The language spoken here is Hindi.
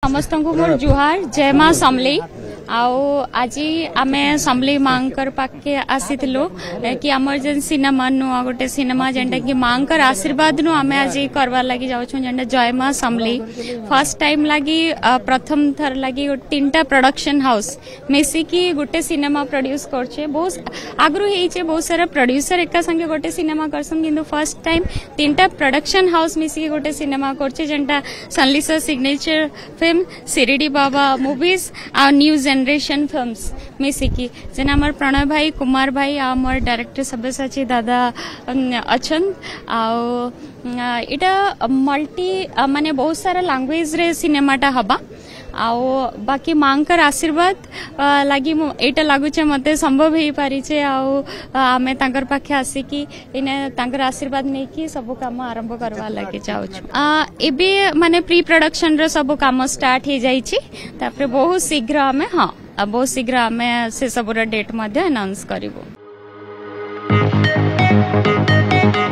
समस्त को मोर जुहार जय मां समली आओ आज आमे समली मांकर पाके आसीथिलु कि हमर जेन सिनेमा नु गोटे सिनेमा जेंटा कि मांकर आशीर्वाद नु आमे आज करवा लागि जाउ छु जेंटा जय मां समली फर्स्ट टाइम लागि प्रथम थर लागि तीनटा प्रोडक्शन हाउस मिसी की गोटे सिनेमा प्रोड्यूस करछे बहुत आगरु हेचे बहुत सारा प्रोड्यूसर एका संगे गोटे सिनेमा करसन किंतु फर्स्ट टाइम तीनटा प्रोडक्शन हाउस मिसी की गोटे सिनेमा करछे जेंटा सनलिसा signature film Shirdi Baba movies आ न्यू जनरेशन फिल्म्स मिसिकी जेना हमर प्रणय भाई कुमार भाई आ हमर डायरेक्टर सब्यसाची दादा अछन आ इटा मल्टी माने बहुत सारा लैंग्वेज रे सिनेमाटा हबा आओ बाकी मांकर आशीर्वाद लगी एटा लागुचे मते संभव हे पारी छे आओ आमे तांकर पाखे आसी कि इने तांकर आशीर्वाद नै कि सब काम आरंभ करवा लागि जाउ छु एबे माने प्री प्रोडक्शन रे सब काम स्टार्ट हे जाई छी तापर बहुत शीघ्र आमे बहुत शीघ्र आमे से सब डेट मध्ये अनाउंस करिवो।